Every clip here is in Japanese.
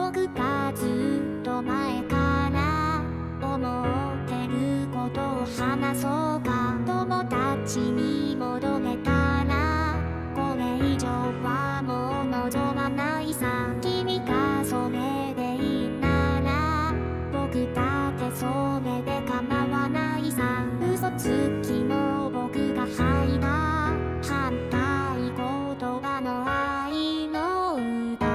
僕がずっと前から思ってることを話そうか。友達に戻れたらこれ以上はもう望まないさ。君がそれでいいなら僕だってそれで構わないさ。嘘つきの僕が吐いた反対言葉の愛の歌。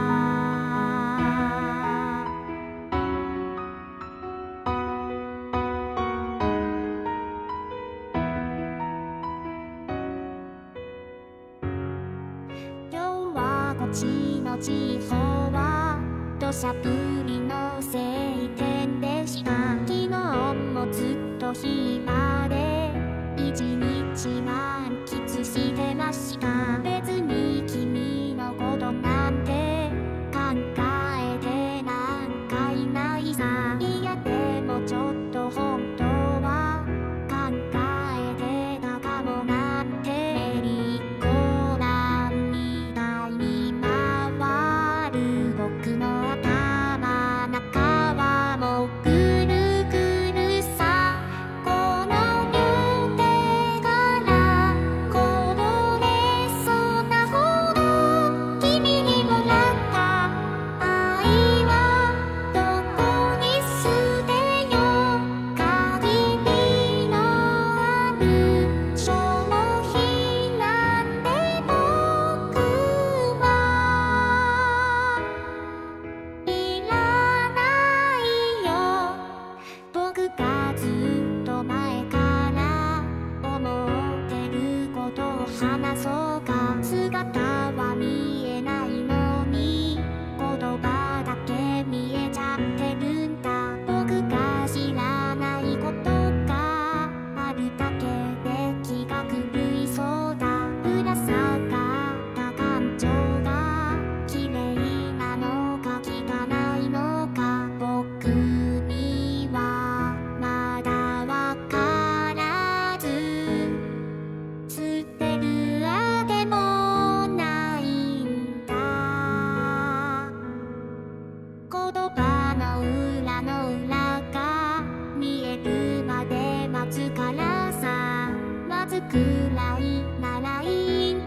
今日はこっちの地方は土砂降りの晴天でした。昨日もずっと暇で一日満喫してました。別に君のことなんて考えてなんかいないさ。いやでもちょっと本当は考えてたかもなんて。メリーゴーランみたいに回る僕の頭の中はもうぐるぐるさ。この両手からこぼれそうなほど君にもらった愛はどこに捨てよう。限りのある消費なんで僕はいらないよ。僕がずっと前から思ってることを話そうか。姿は見えないのに言葉だけ見えちゃってるんだ。僕が知らないことがあるだけで気が狂いそうだ。ぶら下がった感情が綺麗なのか汚いのか僕にはまだわからず。捨てるあてもないんだ。言葉の裏の裏が見えるまで待つからさ。待つくらいならいいん